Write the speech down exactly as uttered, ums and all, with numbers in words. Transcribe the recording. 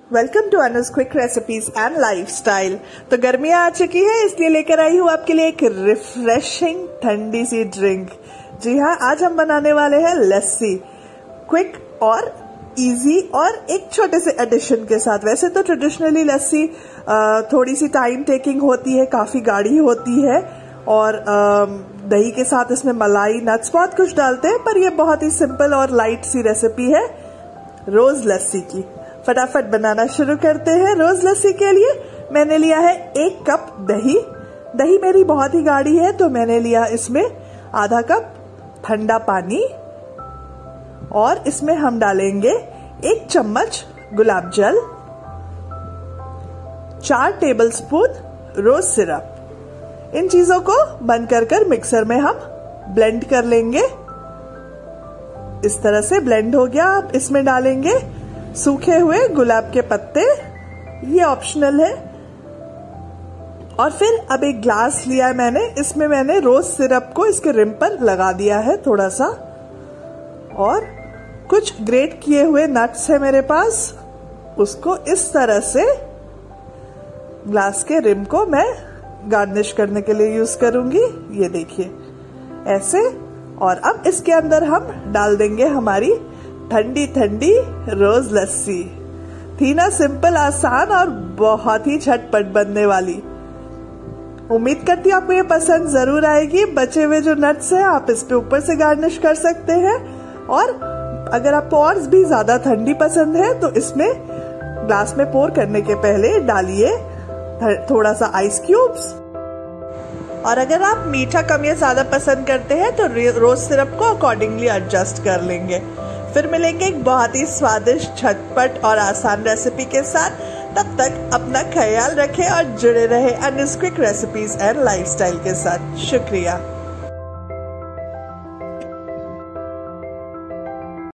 Welcome to Anuj quick recipes and lifestyle. तो गर्मियां आ चुकी है, इसलिए लेकर आई हूँ आपके लिए एक रिफ्रेशिंग ठंडी सी ड्रिंक। जी हाँ, आज हम बनाने वाले हैं लस्सी, क्विक और इजी और एक छोटे से एडिशन के साथ। वैसे तो ट्रेडिशनली लस्सी थोड़ी सी टाइम टेकिंग होती है, काफी गाढ़ी होती है और दही के साथ इसमें मलाई नट्स बहुत कुछ डालते हैं, पर यह बहुत ही सिंपल और लाइट सी रेसिपी है रोज लस्सी की। फटाफट बनाना शुरू करते हैं। रोज लस्सी के लिए मैंने लिया है एक कप दही। दही मेरी बहुत ही गाढ़ी है तो मैंने लिया इसमें आधा कप ठंडा पानी और इसमें हम डालेंगे एक चम्मच गुलाब जल, चार टेबलस्पून रोज सिरप। इन चीजों को बंद कर कर मिक्सर में हम ब्लेंड कर लेंगे। इस तरह से ब्लेंड हो गया। अब इसमें डालेंगे सूखे हुए गुलाब के पत्ते, ये ऑप्शनल है। और फिर अब एक ग्लास लिया है मैंने, इसमें मैंने रोज सिरप को इसके रिम पर लगा दिया है थोड़ा सा, और कुछ ग्रेट किए हुए नट्स है मेरे पास, उसको इस तरह से ग्लास के रिम को मैं गार्निश करने के लिए यूज करूंगी। ये देखिए ऐसे। और अब इसके अंदर हम डाल देंगे हमारी ठंडी ठंडी रोज लस्सी। थी ना सिंपल, आसान और बहुत ही झटपट बनने वाली। उम्मीद करती हूँ आपको ये पसंद जरूर आएगी। बचे हुए जो नट्स हैं आप इस पे ऊपर से गार्निश कर सकते हैं, और अगर आपको और भी ज्यादा ठंडी पसंद है तो इसमें ग्लास में पोर करने के पहले डालिए थोड़ा सा आइस क्यूब्स। और अगर आप मीठा कम या ज्यादा पसंद करते हैं तो रोज सिरप को अकॉर्डिंगली एडजस्ट कर लेंगे। फिर मिलेंगे एक बहुत ही स्वादिष्ट, झटपट और आसान रेसिपी के साथ। तब तक अपना ख्याल रखें और जुड़े रहे Anuj quick recipes and lifestyle के साथ। शुक्रिया।